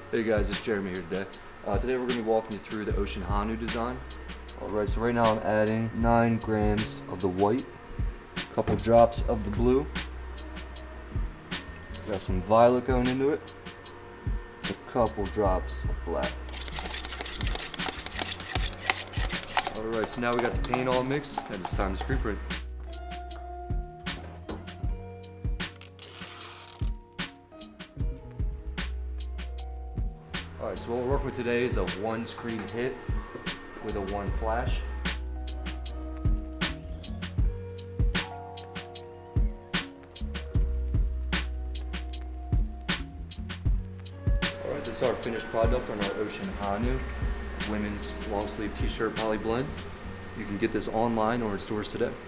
Hey guys, it's Jeremy here today. Today we're going to be walking you through the Ocean Honu design. Alright, so right now I'm adding 9 grams of the white, a couple drops of the blue, got some violet going into it, a couple drops of black. Alright, so now we got the paint all mixed and it's time to screen print. Alright, so what we're working with today is a 1 screen hit with a 1 flash. Alright, this is our finished product on our Ocean Honu women's long sleeve t-shirt poly blend. You can get this online or in stores today.